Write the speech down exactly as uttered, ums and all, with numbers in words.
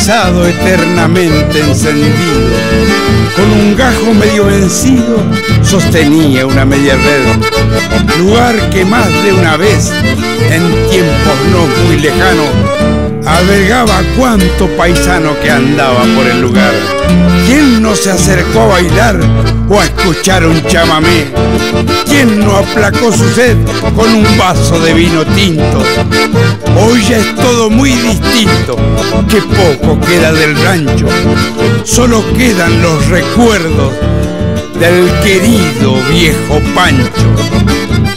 atizado eternamente encendido, con un gajo medio vencido sostenía una media red, lugar que más de una vez, en tiempos no muy lejanos, albergaba a cuanto paisano que andaba por el lugar. ¿Quién no se acercó a bailar o a escuchar un chamamé? ¿Quién no aplacó su sed con un vaso de vino tinto? Hoy ya es todo muy distinto, que poco queda del rancho, solo quedan los recuerdos del querido viejo Pancho.